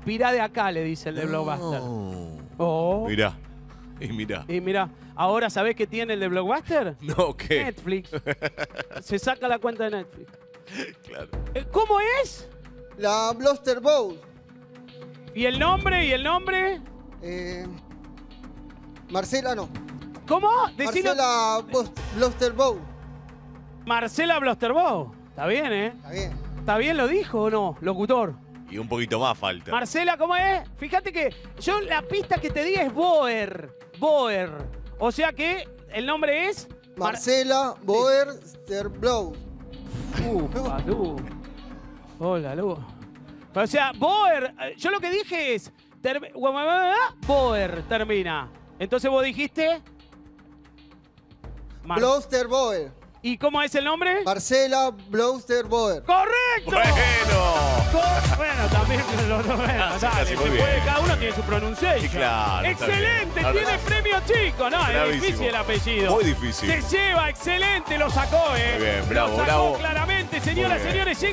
Inspirá de acá, le dice el de Blockbuster. Oh. Mirá. Y mirá. Y mirá, ahora ¿sabés qué tiene el de Blockbuster? No, ¿qué? Netflix. Se saca la cuenta de Netflix. Claro. ¿Cómo es? La Bluster Bowl. ¿Y el nombre? ¿Y el nombre? Marcela no. ¿Cómo? Decilo. Marcela Bluster Bowl. Marcela Blosterbow. Está bien, ¿eh? Está bien. ¿Está bien lo dijo o no, locutor? Y un poquito más falta. Marcela, ¿cómo es? Fíjate que yo la pista que te di es Boer. Boer. O sea que el nombre es... Marcela Bluster Bowl. Lu. Hola, Lu. O sea, Boer. Yo lo que dije es... Boer termina. Entonces vos dijiste... Bluster Bowl. ¿Y cómo es el nombre? Marcela Bluster Bowl. ¡Correcto! Bueno, también dale, muy se bien. puede, cada uno tiene su pronunciación. Sí, claro, está Excelente, bien. tiene premio chico. No, es Bravísimo. difícil el apellido. Muy difícil. Se lleva, excelente, lo sacó, Muy bien, bravo, lo sacó bravo. claramente, señoras y Muy bien. señores.